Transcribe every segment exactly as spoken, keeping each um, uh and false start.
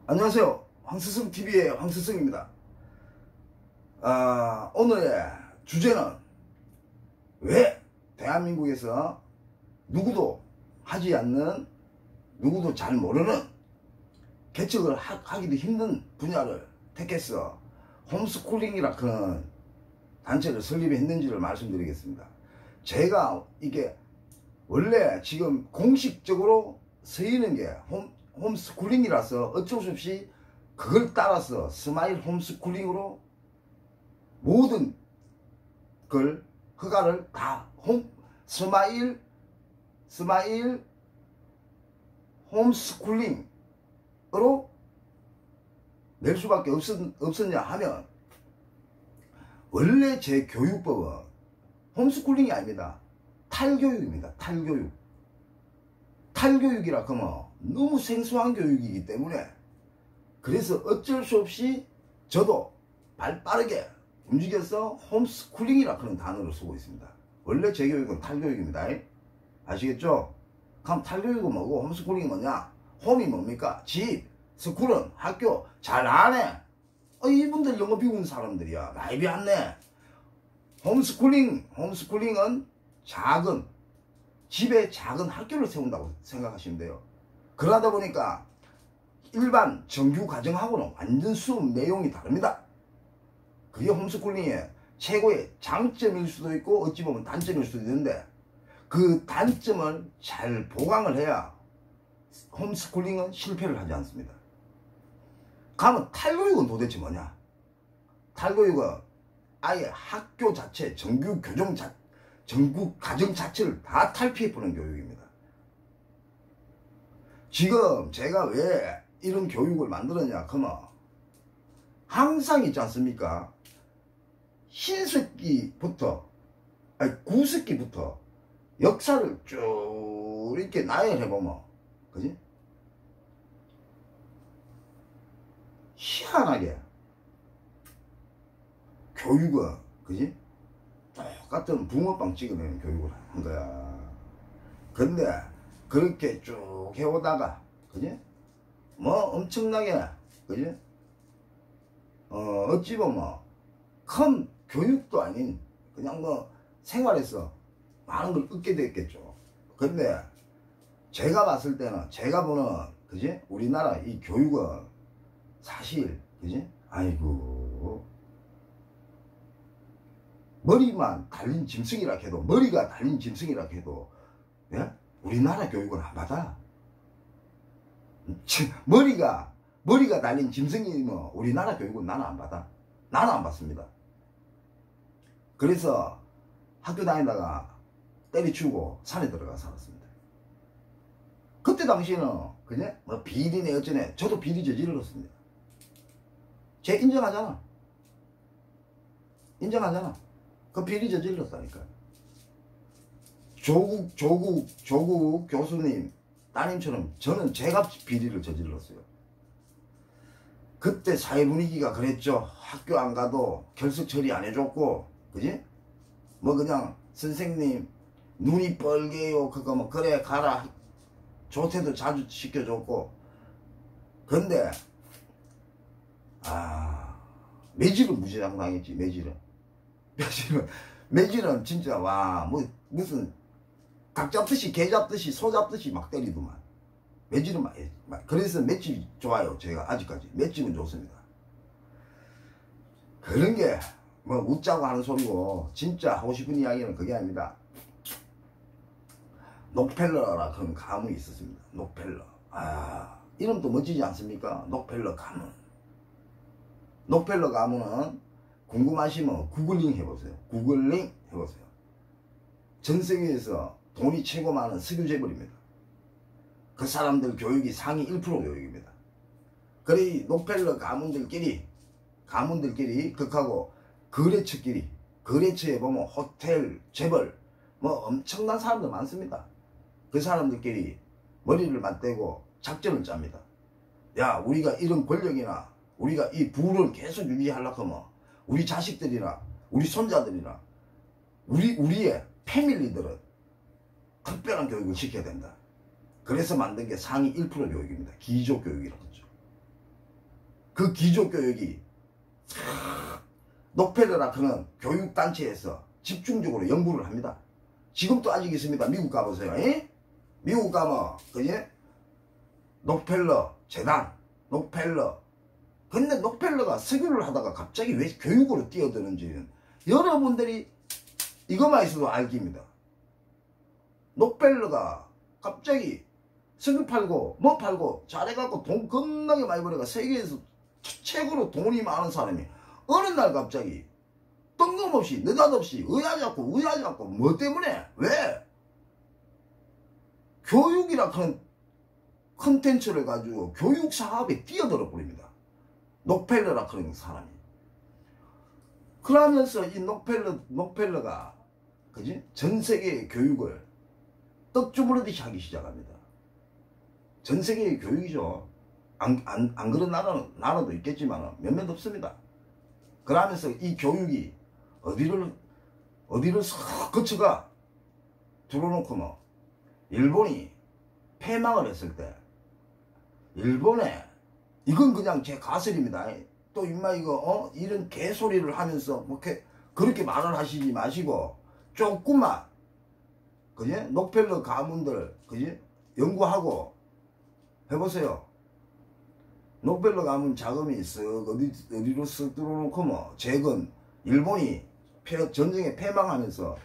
안녕하세요. 황스승티비의 황스승입니다. 아, 오늘의 주제는 왜 대한민국에서 누구도 하지 않는, 누구도 잘 모르는, 개척을 하, 하기도 힘든 분야를 택해서 홈스쿨링이라 그런 단체를 설립했는지를 말씀드리겠습니다. 제가 이게 원래 지금 공식적으로 쓰이는 게 홈, 홈스쿨링이라서 어쩔 수 없이 그걸 따라서 스마일 홈스쿨링으로 모든 걸 허가를 다 홈 스마일 스마일 홈스쿨링으로 낼 수밖에 없었, 없었냐 하면, 원래 제 교육법은 홈스쿨링이 아닙니다. 탈교육입니다. 탈교육. 탈교육이라 하면 너무 생소한 교육이기 때문에, 그래서 어쩔 수 없이 저도 발 빠르게 움직여서 홈스쿨링이라 그런 단어를 쓰고 있습니다. 원래 제 교육은 탈교육입니다. 아시겠죠? 그럼 탈교육은 뭐고 홈스쿨링이 뭐냐? 홈이 뭡니까? 집, 스쿨은 학교. 잘 안해. 어, 이분들 영어 배우는 사람들이야. 나이비 않네. 홈스쿨링, 홈스쿨링은 작은, 집에 작은 학교를 세운다고 생각하시면 돼요. 그러다 보니까 일반 정규 과정하고는 완전 수업 내용이 다릅니다. 그게 홈스쿨링의 최고의 장점일 수도 있고 어찌 보면 단점일 수도 있는데, 그 단점을 잘 보강을 해야 홈스쿨링은 실패를 하지 않습니다. 그러면 탈교육은 도대체 뭐냐? 탈교육은 아예 학교 자체, 정규 교정 자, 정규 과정 자체를 다 탈피해보는 교육입니다. 지금 제가 왜 이런 교육을 만들었냐 그러면, 항상 있지 않습니까? 신석기부터, 아니 구석기부터 역사를 쭉 이렇게 나열해보면, 그지? 희한하게 교육은, 그지? 똑같은 붕어빵 찍어내는 교육을 한 거야. 근데 그렇게 쭉 해오다가, 그지? 뭐 엄청나게, 그지? 어, 어찌 보면 큰 교육도 아닌 그냥 뭐 생활에서 많은 걸 얻게 됐겠죠. 근데 제가 봤을 때는, 제가 보는, 그지? 우리나라 이 교육은 사실, 그지? 아이고, 머리만 달린 짐승이라 해도, 머리가 달린 짐승이라 해도, 예? 우리나라 교육은 안 받아. 머리가, 머리가 달린 짐승이면 우리나라 교육은 나는 안 받아. 나는 안 받습니다. 그래서 학교 다니다가 때려치우고 산에 들어가 살았습니다. 그때 당시에는, 그냥 뭐 비리네 어쩌네, 저도 비리 저질렀습니다. 제 인정하잖아. 인정하잖아. 그 비리 저질렀다니까. 조국, 조국, 조국 교수님, 따님처럼 저는 제가 비리를 저질렀어요. 그때 사회 분위기가 그랬죠. 학교 안 가도 결석 처리 안 해줬고, 그지? 뭐 그냥 선생님 눈이 뻘개요. 그거 뭐 그래 가라. 조퇴도 자주 시켜줬고. 근데 아, 매질은 무지장 당했지. 매질은 매질은 매질은 진짜 와, 뭐 무슨 닭 잡듯이 개 잡듯이 소 잡듯이 막 때리더만. 매질은 막, 막 그래서 맷집이 좋아요. 제가 아직까지 맷집은 좋습니다. 그런 게 뭐 웃자고 하는 소리고, 진짜 하고 싶은 이야기는 그게 아닙니다. 록펠러라 그런 가문이 있었습니다. 록펠러. 아, 이름도 멋지지 않습니까? 록펠러 가문. 록펠러 가문은 궁금하시면 구글링 해보세요. 구글링 해보세요. 전 세계에서 돈이 최고 많은 석유 재벌입니다. 그 사람들 교육이 상위 일 퍼센트 교육입니다. 그래, 록펠러 가문들끼리, 가문들끼리, 극하고 거래처끼리, 거래처에 보면 호텔, 재벌, 뭐 엄청난 사람들 많습니다. 그 사람들끼리 머리를 맞대고 작전을 짭니다. 야, 우리가 이런 권력이나 우리가 이 부를 계속 유지하려고 하면 우리 자식들이나 우리 손자들이나 우리, 우리의 패밀리들은 특별한 교육을 시켜야 된다. 그래서 만든 게 상위 일 퍼센트 교육입니다. 기조 교육이라고 하죠. 그 기조교육이 록펠러라 그는 교육단체에서 집중적으로 연구를 합니다. 지금도 아직 있습니다. 미국 가보세요. 에? 미국 가면 그지? 록펠러 재단, 록펠러. 근데 록펠러가 석유를 하다가 갑자기 왜 교육으로 뛰어드는지는 여러분들이 이것만 있어도 알깁니다. 록펠러가 갑자기 석유 팔고 뭐 팔고 잘해갖고 돈 겁나게 많이 벌어가 세계에서 최고로 돈이 많은 사람이 어느 날 갑자기 뜬금없이 느닷없이 의아잡고 의아잡고 뭐 때문에 왜 교육이라 하는 컨텐츠를 가지고 교육 사업에 뛰어들어 버립니다. 록펠러라 그런 사람이. 그러면서 이 록펠러 록펠러가 그지 전 세계의 교육을 떡주부르듯이 하기 시작합니다. 전 세계의 교육이죠. 안, 안, 안 그런 나라는, 나라도 있겠지만 몇몇 없습니다. 그러면서 이 교육이 어디를, 어디를 싹 거쳐가 들어놓고 뭐, 일본이 패망을 했을 때, 일본에, 이건 그냥 제 가설입니다. 또 임마 이거, 어? 이런 개소리를 하면서, 뭐, 그렇게 말을 하시지 마시고, 조금만, 그지? 록펠러 가문들, 그지? 연구하고, 해보세요. 록펠러 가문 자금이 쓱 어디, 어디로 쓱 들어놓고 뭐 재건 일본이 패, 전쟁에 패망하면서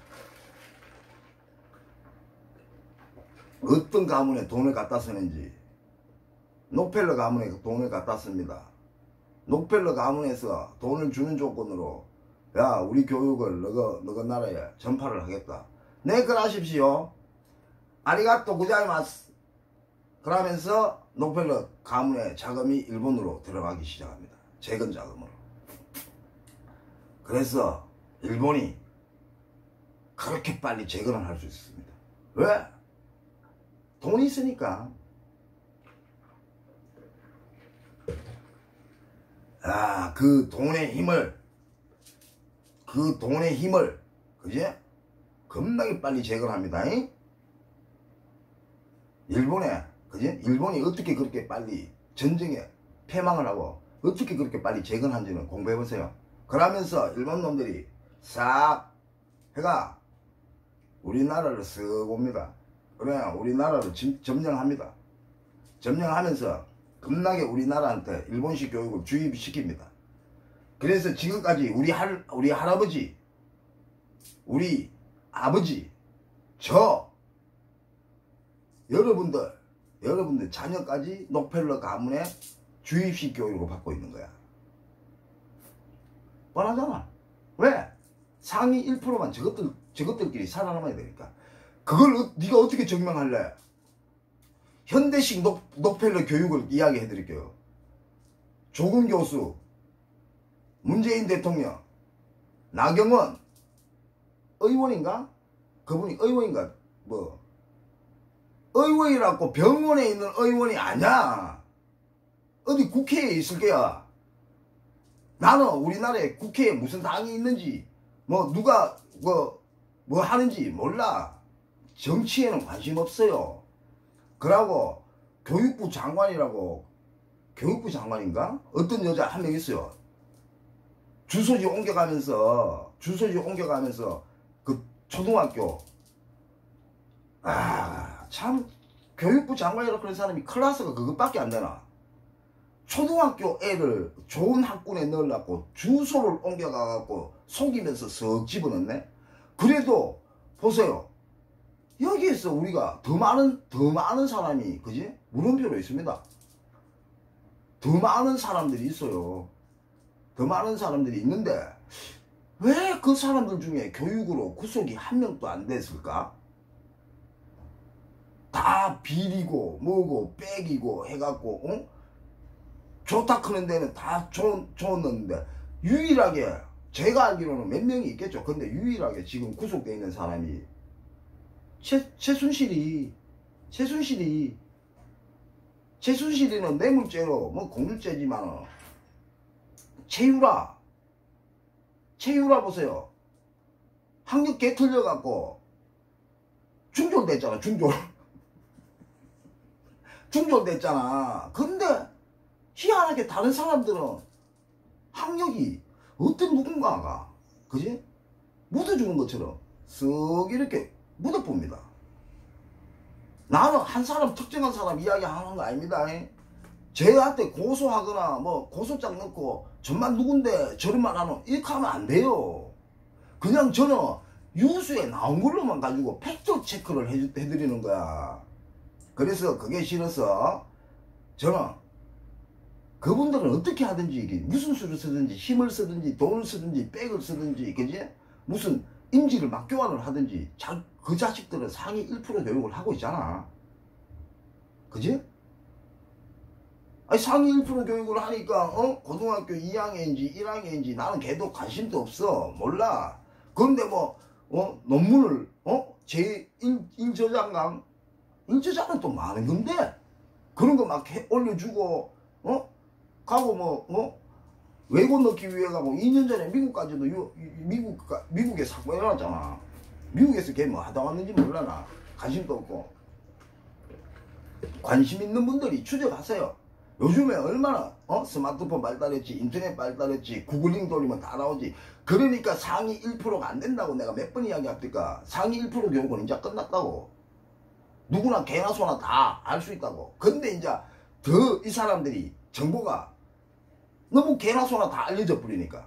어떤 가문에 돈을 갖다 쓰는지 록펠러 가문에 돈을 갖다 씁니다. 록펠러 가문에서 돈을 주는 조건으로 야 우리 교육을 너가, 너가 나라에 전파를 하겠다. 네 그러십시오. 아리가또 고자이마스. 그러면서 록펠러 가문의 자금이 일본으로 들어가기 시작합니다. 재건 자금으로. 그래서 일본이 그렇게 빨리 재건을 할 수 있습니다. 왜? 돈이 있으니까. 아, 그 돈의 힘을 그 돈의 힘을 그지? 겁나게 빨리 재건합니다. 잉? 일본에 그지? 일본이 어떻게 그렇게 빨리 전쟁에 패망을 하고 어떻게 그렇게 빨리 재건한지는 공부해보세요. 그러면서 일본 놈들이 싹 해가 우리나라를 쓱 옵니다. 그래 우리나라를 점, 점령합니다. 점령하면서 겁나게 우리나라한테 일본식 교육을 주입시킵니다. 그래서 지금까지 우리 할 우리 할아버지 우리 아버지 저 여러분들 여러분들 자녀까지 록펠러 가문의 주입식 교육을 받고 있는 거야. 뻔하잖아. 왜? 상위 일 퍼센트만 저것들, 저것들끼리 살아남아야 되니까. 그걸 어, 네가 어떻게 증명할래? 현대식 록, 록펠러 교육을 이야기해 드릴게요. 조국 교수, 문재인 대통령, 나경원 의원인가? 그분이 의원인가? 뭐 의원이라고 병원에 있는 의원이 아니야. 어디 국회에 있을 거야. 나는 우리나라에 국회에 무슨 당이 있는지 뭐 누가 뭐, 뭐 하는지 몰라. 정치에는 관심 없어요. 그러고 교육부 장관이라고 교육부 장관인가? 어떤 여자 한 명 있어요. 주소지 옮겨가면서 주소지 옮겨가면서 그 초등학교 아 참 교육부 장관이라고 그런 사람이 클래스가 그것밖에 안 되나. 초등학교 애를 좋은 학군에 넣으려고 주소를 옮겨가갖고 속이면서 석 집어넣네. 그래도 보세요. 여기에서 우리가 더 많은 더 많은 사람이 그지 물음표로 있습니다. 더 많은 사람들이 있어요. 더 많은 사람들이 있는데 왜 그 사람들 중에 교육으로 구속이 한 명도 안 됐을까? 다 비리고 뭐고 빽이고 해갖고 어? 좋다 크는 데는 다 좋았는데 유일하게 제가 알기로는 몇 명이 있겠죠. 근데 유일하게 지금 구속되어 있는 사람이 최, 최순실이 최순실이 최순실이는 뇌물죄로 뭐 공유죄지만 최유라 최유라 보세요. 학력 개 틀려갖고 중졸됐잖아. 중졸 중졸됐잖아. 근데 희한하게 다른 사람들은 학력이 어떤 누군가가 그지? 묻어주는 것처럼 쓱 이렇게 묻어봅니다. 나는 한 사람 특정한 사람 이야기하는 거 아닙니다. 쟤한테 고소하거나 뭐 고소장 넣고 저만 누군데 저런 말 하는 이렇게 하면 안 돼요. 그냥 저는 뉴스에 나온 걸로만 가지고 팩트 체크를 해, 해드리는 거야. 그래서 그게 싫어서 저는 그분들은 어떻게 하든지 이게 무슨 수를 쓰든지 힘을 쓰든지 돈을 쓰든지 백을 쓰든지 그지? 무슨 임지를 막 교환을 하든지 자, 그 자식들은 상위 일 퍼센트 교육을 하고 있잖아. 그지? 아니 상위 일 퍼센트 교육을 하니까 어? 고등학교 이 학년인지 일 학년인지 나는 걔도 관심도 없어. 몰라. 그런데 뭐 어? 논문을 어? 제 일 저장강 일 저장은 또 많은 건데 그런 거 막 올려주고 어? 가고 뭐 어? 외고 넣기 위해 가고 이 년 전에 미국까지도 유, 미국, 미국에 사고 일어났잖아. 미국에서 걔 뭐 하다 왔는지 몰라나. 관심도 없고. 관심 있는 분들이 추적하세요. 요즘에 얼마나 어? 스마트폰 발달했지, 인터넷 발달했지, 구글링 돌리면 다 나오지. 그러니까 상위 일 퍼센트가 안 된다고 내가 몇 번 이야기합니까? 상위 일 퍼센트 교육은 이제 끝났다고. 누구나 개나 소나 다 알 수 있다고. 근데 이제 더 이 사람들이 정보가 너무 개나 소나 다 알려져 버리니까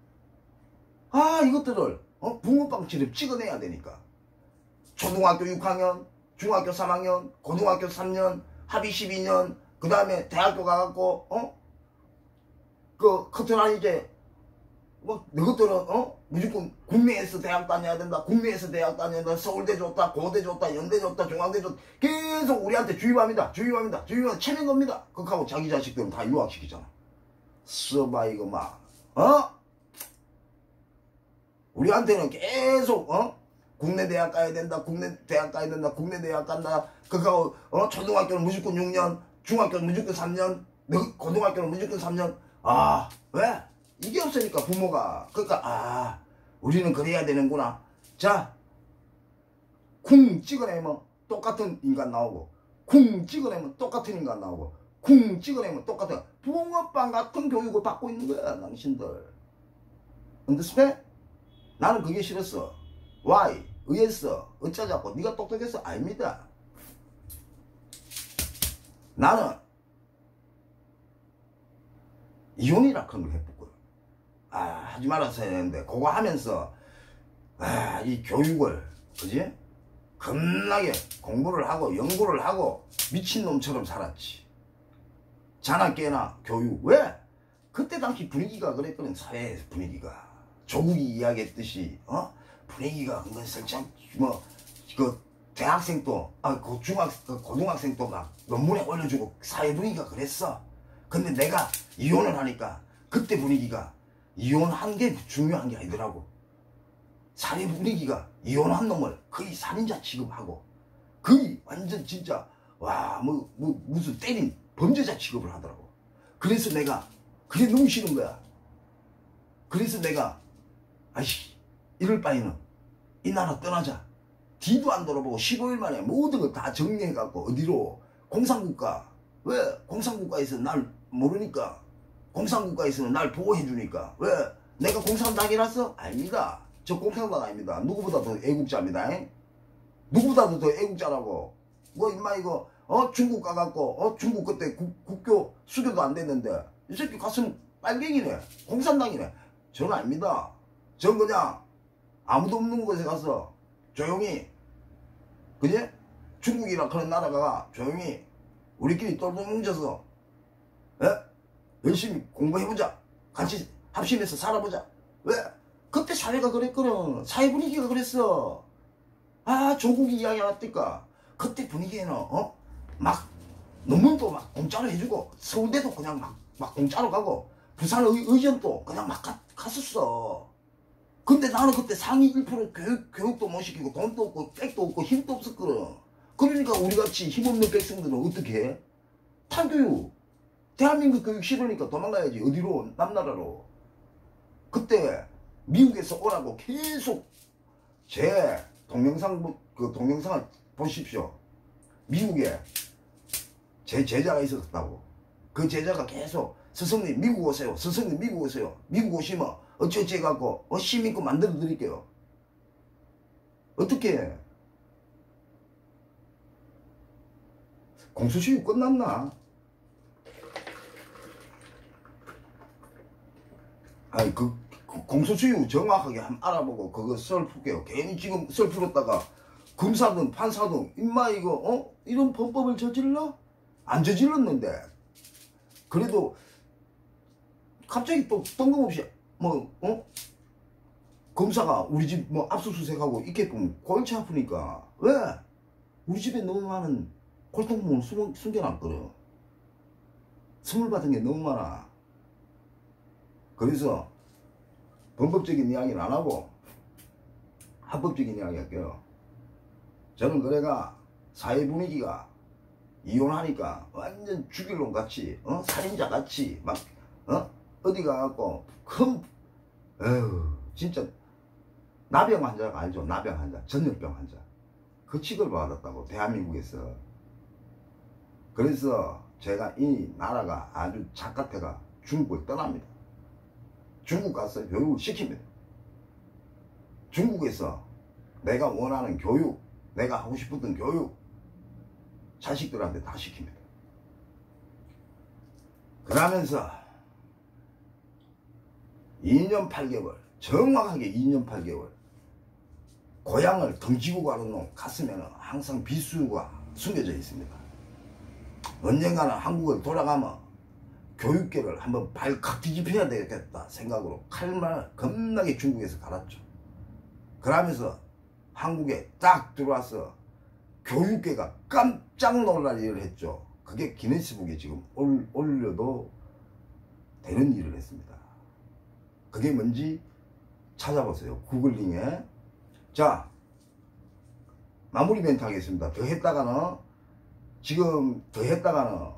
아 이것들을 어? 붕어빵처럼 찍어내야 되니까 초등학교 육 학년, 중학교 삼 학년, 고등학교 삼 년, 합의 십이 년, 그 다음에 대학교 가갖고 어? 그 커트라인 이제 뭐 너희들은 어? 무조건 국내에서 대학 다녀야 된다, 국내에서 대학 다녀야 된다, 서울대 좋다, 고대 좋다, 연대 좋다, 중앙대 좋다 계속 우리한테 주입합니다. 주입합니다. 주입합니다. 체면 겁니다. 그렇게 하고 자기 자식들은 다 유학시키잖아. 써봐 이거 막 어? 우리한테는 계속 어? 국내 대학 가야 된다, 국내 대학 가야 된다, 국내 대학 간다. 그거 어? 초등학교는 무조건 육 년, 중학교는 무조건 삼 년, 고등학교는 무조건 삼 년. 아 왜? 이게 없으니까 부모가 그러니까 아 우리는 그래야 되는구나. 자 쿵 찍어내면 똑같은 인간 나오고 쿵 찍어내면 똑같은 인간 나오고 쿵 찍어내면 똑같은 붕어빵 같은 교육을 받고 있는 거야 당신들. understand? 나는 그게 싫었어. why? 의했어. 어쩌자고. 네가 똑똑했어? 아닙니다. 나는 이혼이라 그런 걸 해보고요. 아 하지 말았어야 되는데 그거 하면서 아 이 교육을 그지? 겁나게 공부를 하고 연구를 하고 미친놈처럼 살았지. 자나 깨나 교육. 왜? 그때 당시 분위기가 그랬거든. 사회 분위기가 조국이 이야기했듯이 어? 분위기가 설정 뭐그 대학생도 아 그 중학 그 고등학생도 막 논문에 올려주고 사회 분위기가 그랬어. 근데 내가 이혼을 하니까 그때 분위기가 이혼한 게 중요한 게 아니더라고. 사회 분위기가 이혼한 놈을 거의 살인자 취급하고 거의 완전 진짜 와 뭐 뭐 무슨 때린 범죄자 취급을 하더라고. 그래서 내가 그게 너무 싫은 거야. 그래서 내가 아이씨 이럴 바에는 이 나라 떠나자. 뒤도 안 돌아보고 십오 일 만에 모든 걸 다 정리해갖고 어디로 공산국가. 왜? 공산국가에서 날 모르니까. 공산국가에서는 날 보호해주니까. 왜? 내가 공산당이라서? 아닙니다. 저 공산당 아닙니다. 누구보다 더 애국자입니다. 에? 누구보다도 더 애국자라고. 뭐 임마 이거 어 중국 가갖고 어 중국 그때 국, 국교 수교도 안 됐는데 이 새끼 가슴 빨갱이네. 공산당이네. 저는 아닙니다. 전 그냥 아무도 없는 곳에 가서 조용히 그지? 중국이라 그런 나라가 조용히 우리끼리 똘똘 뭉쳐서 에? 열심히 공부해보자. 같이 합심해서 살아보자. 왜? 그때 사회가 그랬거든. 사회 분위기가 그랬어. 아 조국이 이야기 나왔니까 그때 분위기에는 어? 막 논문도 막 공짜로 해주고 서울대도 그냥 막, 막 공짜로 가고 부산 의, 의전도 그냥 막 가, 갔었어. 근데 나는 그때 상위 일 퍼센트 교육, 교육도 못 시키고 돈도 없고 백도 없고 힘도 없었거든. 그러니까 우리같이 힘없는 백성들은 어떻게 해? 탈교육. 대한민국 교육 싫으니까 도망가야지. 어디로? 남나라로. 그때 미국에서 오라고 계속 제 동영상 그 동영상을 보십시오. 미국에 제 제자가 있었다고. 그 제자가 계속 스승님 미국 오세요. 스승님 미국 오세요. 미국 오시면 어찌어찌 해갖고 어, 시민권 만들어 드릴게요. 어떻게 해? 공소시효 끝났나? 아니 그, 그 공소시효 정확하게 한번 알아보고 그거 썰 풀게요. 괜히 지금 썰 풀었다가 검사든 판사든 임마 이거 어? 이런 범법을 저질러? 안 저질렀는데 그래도 갑자기 또 뜬금없이 뭐 어? 검사가 우리 집 뭐 압수수색하고 이렇게 보면 골치 아프니까 왜? 우리 집에 너무 많은 골동품을 숨, 숨겨놨거든. 선물 받은 게 너무 많아. 그래서 범법적인 이야기는 안 하고 합법적인 이야기 할게요. 저는 그래가 사회 분위기가 이혼하니까 완전 죽일 놈 같이 어? 살인자 같이 막 어? 어디 가갖고 큰 에휴 진짜 나병 환자가 알죠? 나병 환자 전염병 환자 그 취급을 받았다고 대한민국에서. 그래서 제가 이 나라가 아주 작같아가 중국을 떠납니다. 중국 가서 교육을 시킵니다. 중국에서 내가 원하는 교육, 내가 하고 싶었던 교육 자식들한테 다 시킵니다. 그러면서 이 년 팔 개월, 정확하게 이 년 팔 개월 고향을 덩치고 가는 놈 가슴에는 항상 비수가 숨겨져 있습니다. 언젠가는 한국을 돌아가면 교육계를 한번 발칵 뒤집혀야 되겠다 생각으로 칼말 겁나게 중국에서 갈았죠. 그러면서 한국에 딱 들어와서 교육계가 깜짝 놀랄 일을 했죠. 그게 기네스북에 지금 올려도 되는 일을 했습니다. 그게 뭔지 찾아보세요. 구글링에. 자, 마무리 멘트 하겠습니다. 더 했다가는 지금 더 했다가는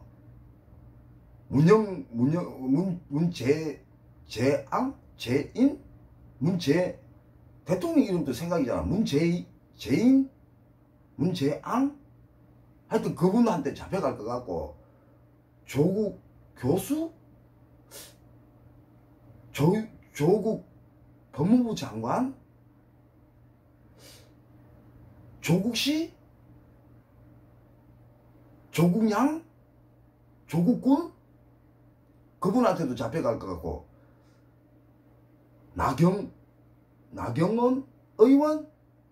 문영 문영 문 문재 재앙 재인 문재 대통령 이름도 생각이잖아. 문재 재인 문재앙 하여튼 그분한테 잡혀갈 것 같고 조국 교수 조 조국 법무부 장관 조국씨 조국양 조국군 그분한테도 잡혀갈 것 같고 나경 나경원 의원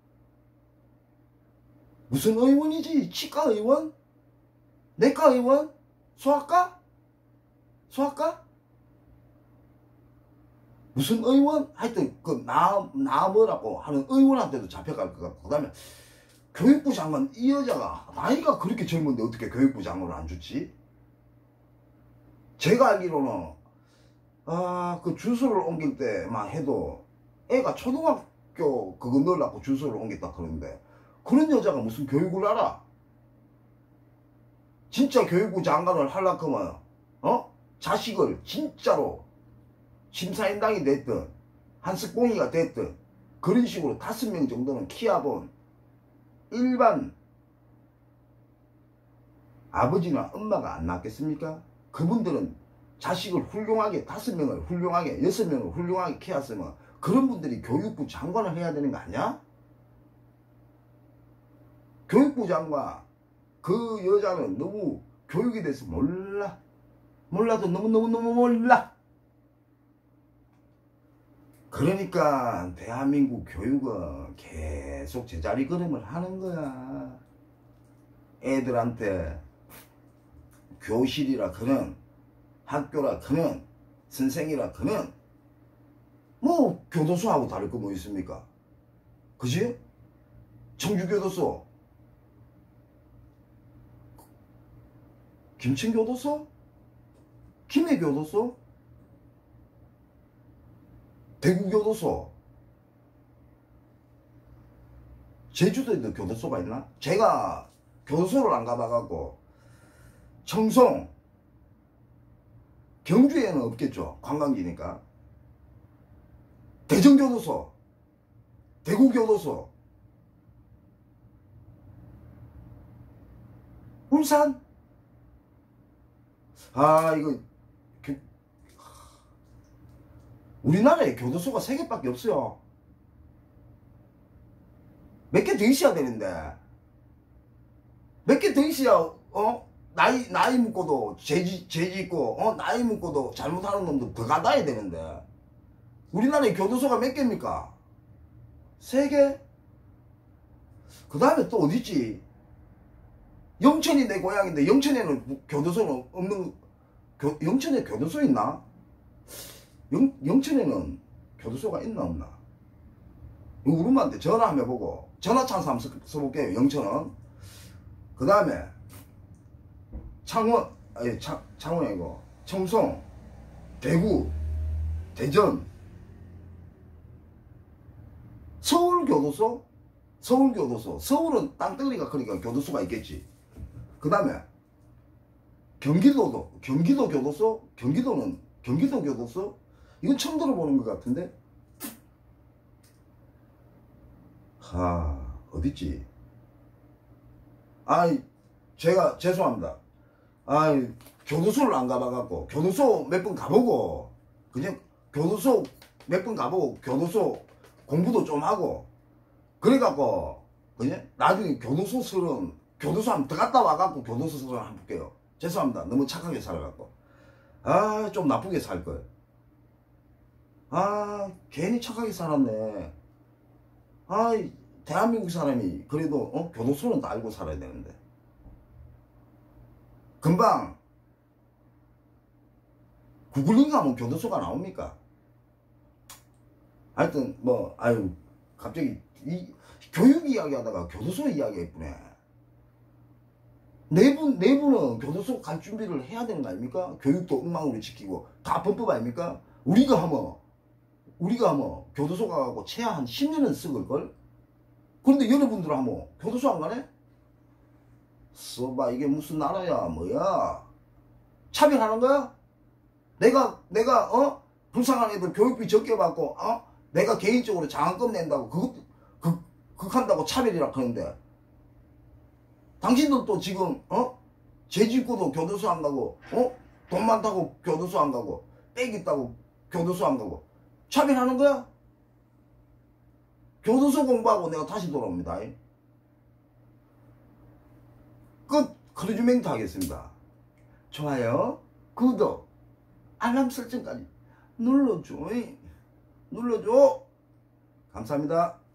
무슨 의원이지? 치과 의원? 내과 의원? 소아과? 소아과? 무슨 의원? 하여튼 그 나, 나 뭐라고 하는 의원한테도 잡혀갈 것 같고 그 다음에 교육부 장관 이 여자가 나이가 그렇게 젊은데 어떻게 교육부 장관을 안 주지? 제가 알기로는 아 그 주소를 옮길 때만 해도 애가 초등학교 그거 넣으려고 주소를 옮겼다 그러는데 그런 여자가 무슨 교육을 알아? 진짜 교육부 장관을 하려고 하면 어? 자식을 진짜로 심사인당이 됐든 한스뽕이가 됐든 그런 식으로 다섯 명 정도는 키워본 일반 아버지나 엄마가 안 낳겠습니까? 그분들은 자식을 훌륭하게 다섯 명을 훌륭하게 여섯 명을 훌륭하게 키웠으면 그런 분들이 교육부 장관을 해야 되는 거 아니야? 교육부 장관 그 여자는 너무 교육에 대해서 몰라. 몰라도 너무너무너무 몰라. 그러니까 대한민국 교육은 계속 제자리 걸음을 하는 거야. 애들한테 교실이라 그는 학교라 그는 선생이라 그는 뭐 교도소하고 다를 거 뭐 있습니까? 그지? 청주교도소 김천교도소? 김해교도소? 대구교도소? 제주도에도 교도소가 있나? 제가 교도소를 안 가봐갖고 청송 경주에는 없겠죠. 관광지니까. 대전교도소 대구교도소 울산 아 이거 교, 우리나라에 교도소가 세 개밖에 없어요. 몇 개 더 있어야 되는데 몇 개 더 있어야 어 나이 나이 묻고도 죄지 죄지 있고 어 나이 묻고도 잘못하는 놈들 더 가다야 되는데 우리나라에 교도소가 몇 개입니까? 세 개? 그 다음에 또 어딨지? 영천이 내 고향인데 영천에는 교도소는 없는 교, 영천에 교도소 있나? 영, 영천에는 교도소가 있나 없나? 우리 엄마한테 전화 한번 해보고 전화 찬스 한번 써, 써볼게요. 영천은. 그 다음에 창원 아니 창, 창원이 아니고 청송, 대구, 대전, 서울교도소? 서울교도소. 서울은 땅덩어리가 크니까 교도소가 있겠지. 그 다음에 경기도도 경기도 교도소? 경기도는 경기도 교도소? 이건 처음 들어보는 것 같은데. 하 어딨지? 아이 제가 죄송합니다. 아이 교도소를 안 가봐갖고 교도소 몇 번 가보고 그냥 교도소 몇 번 가보고 교도소 공부도 좀 하고 그래갖고 그냥 나중에 교도소설은 교도소 한번 더 갔다 와갖고 교도소설을 한번 볼게요. 죄송합니다. 너무 착하게 살아갖고 아 좀 나쁘게 살걸. 아 괜히 착하게 살았네. 아 대한민국 사람이 그래도 어? 교도소는 다 알고 살아야 되는데 금방 구글링 가면 교도소가 나옵니까? 하여튼 뭐 아유 갑자기 이 교육 이야기 하다가 교도소 이야기 했구네. 내분 내분은 교도소 갈 준비를 해야 되는 거 아닙니까? 교육도 엉망으로 지키고 다 범법 아닙니까? 우리가 하면 우리가 하면 교도소 가고 최하 한 십 년은 썩을걸? 그런데 여러분들 하면 교도소 안 가네? 써봐 이게 무슨 나라야 뭐야? 차별하는 거야? 내가 내가 어? 불쌍한 애들 교육비 적게 받고 어? 내가 개인적으로 장학금 낸다고 그것 극, 극한다고 차별이라 그러는데 당신들도 지금 어? 죄 짓고도 교도소 안 가고 어? 돈 많다고 교도소 안 가고 빽 있다고 교도소 안 가고 차별하는 거야? 교도소 공부하고 내가 다시 돌아옵니다. 끝. 크루즈 멘트 하겠습니다. 좋아요, 구독, 알람 설정까지 눌러줘. 눌러줘. 감사합니다.